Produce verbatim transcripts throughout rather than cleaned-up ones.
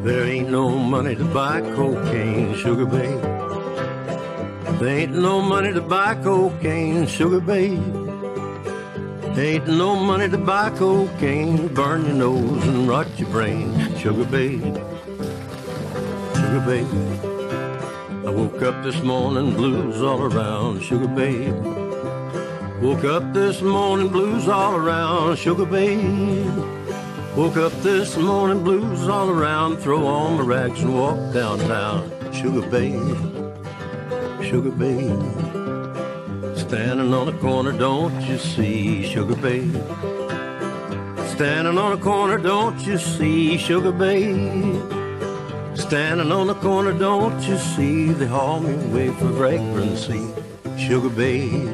There ain't no money to buy cocaine, sugar babe. There ain't no money to buy cocaine, sugar babe. There ain't no money to buy cocaine, burn your nose and rot your brain, sugar babe. Sugar babe. I woke up this morning, blues all around, sugar babe. Woke up this morning, blues all around, sugar babe. Woke up this morning, blues all around, throw on my rags and walk downtown, sugar babe, sugar babe. Standing on a corner, don't you see, sugar babe? Standing on a corner, don't you see, sugar babe? Standing on the corner, don't you see, they haul me away for vagrancy, sugar babe.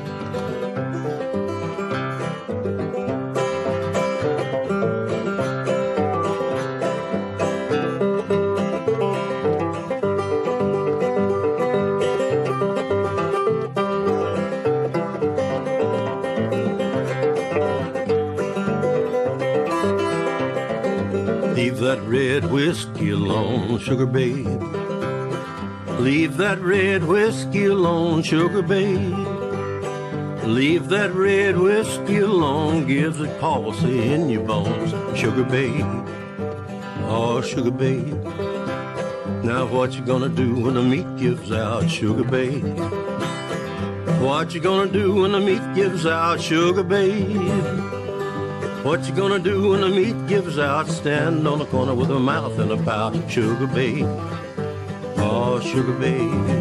Leave that red whiskey alone, sugar babe. Leave that red whiskey alone, sugar babe. Leave that red whiskey alone, gives it palsy in your bones, sugar babe. Oh, sugar babe. Now what you gonna do when the meat gives out, sugar babe? What you gonna do when the meat gives out, sugar babe? What you gonna do when the meat gives out? Stand on the corner with a mouth in a pout, sugar babe. Oh, sugar babe.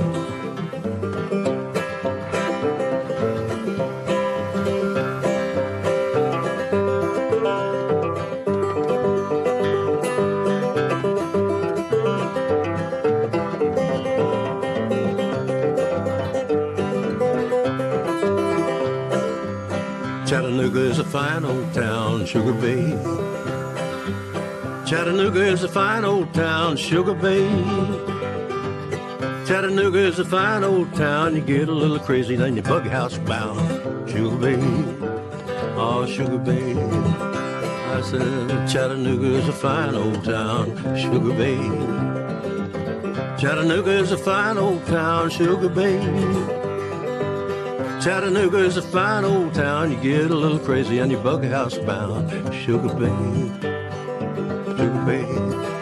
Chattanooga is a fine old town, sugar babe. Chattanooga is a fine old town, sugar babe. Chattanooga is a fine old town. You get a little crazy, then you bug house bound, sugar babe. Oh, sugar babe. I said Chattanooga is a fine old town, sugar babe. Chattanooga is a fine old town, sugar babe. Chattanooga is a fine old town. You get a little crazy and you bug house bound, sugar babe, sugar babe.